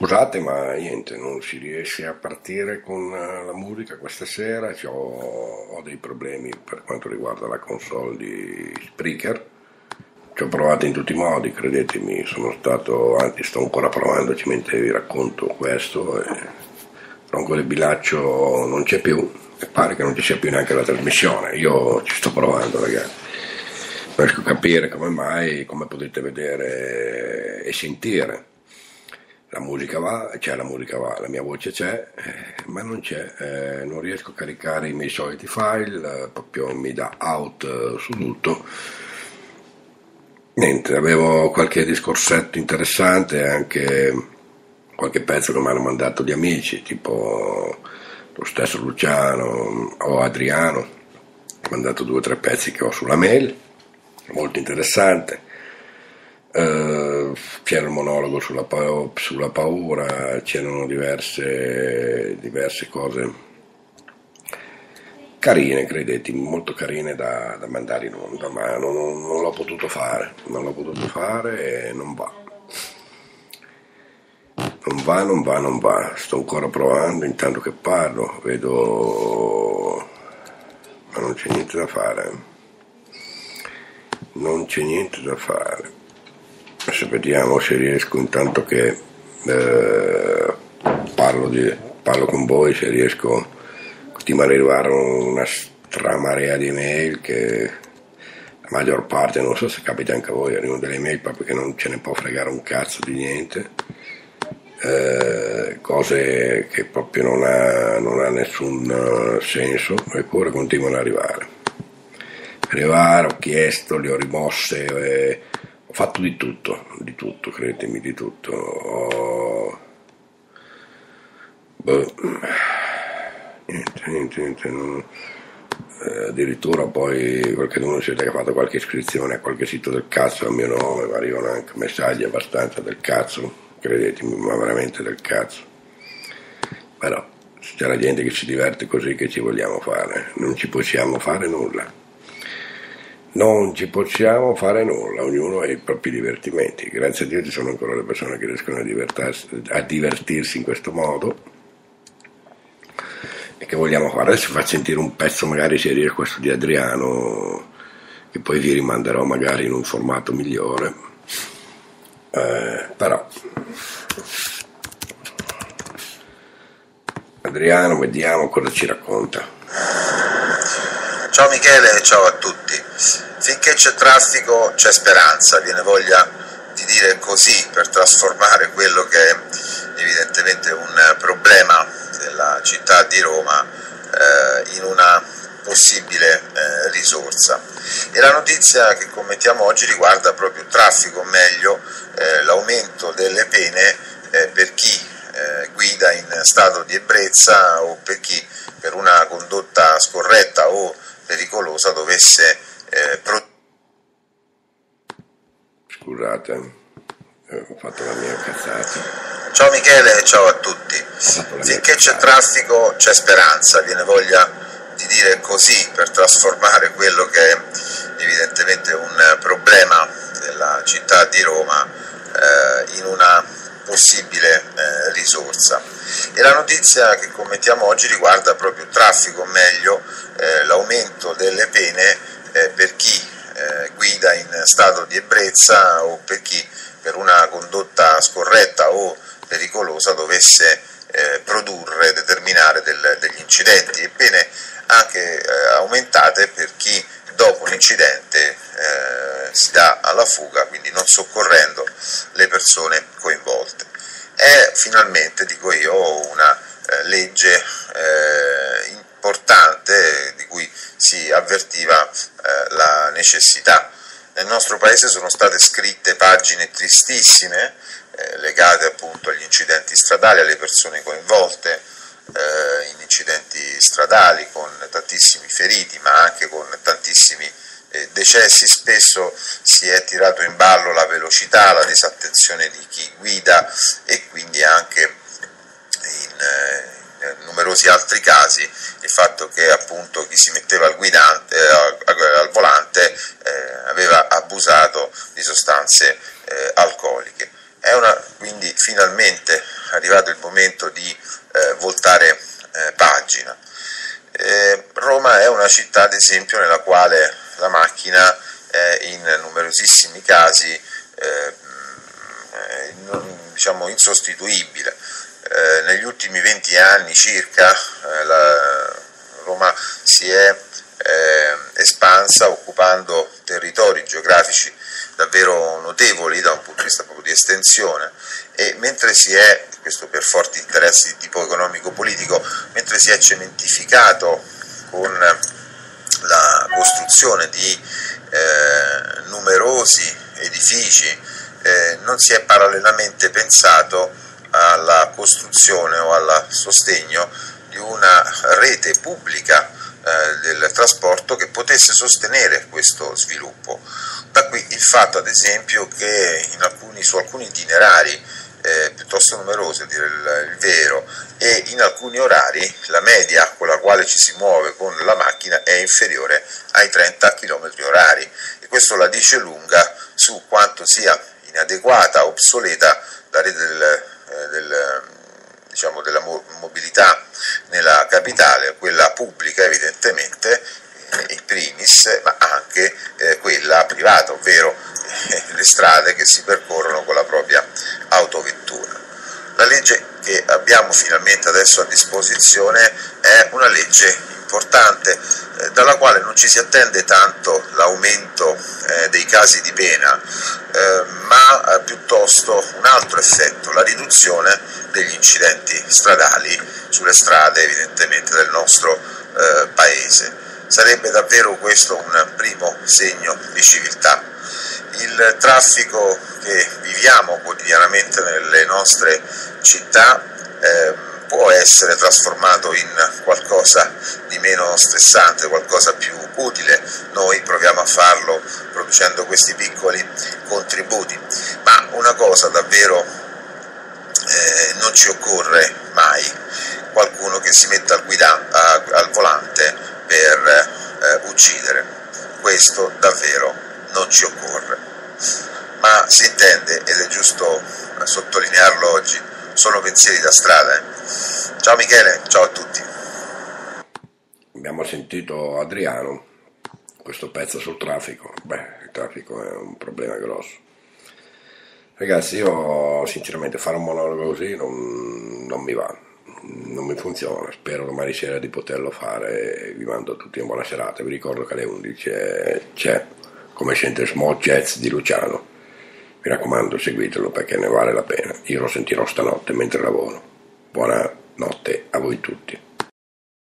Scusate, ma niente, non si riesce a partire con la musica questa sera. Ho dei problemi per quanto riguarda la console di Spreaker. Ci ho provato in tutti i modi, credetemi, anzi sto ancora provandoci mentre vi racconto questo. E tronco del bilaccio non c'è più e pare che non ci sia più neanche la trasmissione. Io ci sto provando, ragazzi. Non riesco a capire come mai, come potete vedere e sentire. La musica va, la mia voce c'è, ma non c'è, non riesco a caricare i miei soliti file, proprio mi dà out su tutto. Niente, avevo qualche discorsetto interessante, anche qualche pezzo che mi hanno mandato gli amici, tipo lo stesso Luciano o Adriano, mi hanno mandato 2 o 3 pezzi che ho sulla mail, molto interessante. C'era il monologo sulla paura, c'erano diverse cose carine, credetemi, molto carine da mandare in onda, ma non l'ho potuto fare, e non va. Non va, sto ancora provando, intanto che parlo, vedo, ma non c'è niente da fare, Adesso vediamo se riesco, intanto che parlo con voi, se riesco, continua ad arrivare una stramarea di mail che la maggior parte, non so se capita anche a voi, arrivano delle mail proprio che non ce ne può fregare un cazzo di niente, cose che proprio non ha nessun senso, eppure continuano ad arrivare. Ho chiesto, le ho rimosse, ho fatto di tutto, credetemi, di tutto. Niente, addirittura poi qualcuno si è che ha fatto qualche iscrizione a qualche sito del cazzo a mio nome, ma arrivano anche messaggi abbastanza del cazzo, credetemi, ma veramente del cazzo. Però se c'è la gente che si diverte così, che ci vogliamo fare? Non ci possiamo fare nulla. Ognuno ha i propri divertimenti. Grazie a Dio ci sono ancora le persone che riescono a divertirsi in questo modo. E che vogliamo fare? Adesso faccio sentire un pezzo, magari se riesco, questo di Adriano, che poi vi rimanderò magari in un formato migliore. Però Adriano, vediamo cosa ci racconta. Ciao Michele e ciao a tutti. Finché c'è traffico c'è speranza, viene voglia di dire così per trasformare quello che è evidentemente un problema della città di Roma in una possibile risorsa. E la notizia che commentiamo oggi riguarda proprio il traffico, o meglio l'aumento delle pene per chi guida in stato di ebbrezza o per chi per una condotta scorretta o pericolosa dovesse Scusate, ho fatto la mia cazzata. Ciao Michele e ciao a tutti. Finché c'è traffico c'è speranza, viene voglia di dire così per trasformare quello che è evidentemente un problema della città di Roma in una possibile risorsa. E la notizia che commentiamo oggi riguarda proprio il traffico, o meglio l'aumento delle pene per chi guida in stato di ebbrezza o per chi per una condotta scorretta o pericolosa dovesse determinare degli incidenti, e pene anche aumentate per chi dopo l'incidente si dà alla fuga, quindi non soccorrendo le persone coinvolte. È finalmente, dico io, una legge importante di cui si avvertiva la necessità. Nel nostro paese sono state scritte pagine tristissime legate appunto agli incidenti stradali, alle persone coinvolte in incidenti stradali, con tantissimi feriti ma anche con tantissimi decessi. Spesso si è tirato in ballo la velocità, la disattenzione di chi guida e quindi anche in numerosi altri casi il fatto che appunto chi si metteva al volante aveva abusato di sostanze alcoliche. È quindi finalmente arrivato il momento di voltare pagina. Roma è una città, ad esempio, nella quale la macchina è in numerosissimi casi insostituibile. Negli ultimi 20 anni circa Roma si è espansa occupando territori geografici davvero notevoli da un punto di vista proprio di estensione, e mentre si è, questo per forti interessi di tipo economico-politico, mentre si è cementificato con la costruzione di numerosi edifici, non si è parallelamente pensato alla costruzione o al sostegno di una rete pubblica del trasporto che potesse sostenere questo sviluppo. Da qui il fatto, ad esempio, che su alcuni itinerari piuttosto numerosi, a dire il vero, e in alcuni orari la media con la quale ci si muove con la macchina è inferiore ai 30 km orari, e questo la dice lunga su quanto sia inadeguata, obsoleta la rete della mobilità nella capitale, quella pubblica evidentemente in primis, ma anche quella privata, ovvero le strade che si percorrono con la propria autovettura. La legge che abbiamo finalmente adesso a disposizione è una legge importante, dalla quale non ci si attende tanto l'aumento dei casi di pena, ma piuttosto un altro effetto, la riduzione degli incidenti stradali sulle strade evidentemente del nostro paese. Sarebbe davvero questo un primo segno di civiltà. Il traffico che viviamo quotidianamente nelle nostre città può essere trasformato in qualcosa di meno stressante, qualcosa più utile. Noi proviamo a farlo producendo questi piccoli contributi, ma una cosa davvero non ci occorre mai: qualcuno che si metta al volante per uccidere. Questo davvero non ci occorre, ma si intende, ed è giusto sottolinearlo oggi, sono pensieri da strada. Ciao Michele, ciao a tutti. Abbiamo sentito Adriano, questo pezzo sul traffico. Il traffico è un problema grosso. Ragazzi, io sinceramente fare un monologo così non mi va, non mi funziona. Spero domani sera di poterlo fare. Vi mando a tutti una buona serata. Vi ricordo che alle 11 c'è Come sente Small Jazz di Luciano. Mi raccomando, seguitelo perché ne vale la pena. Io lo sentirò stanotte mentre lavoro. Buonanotte a voi tutti.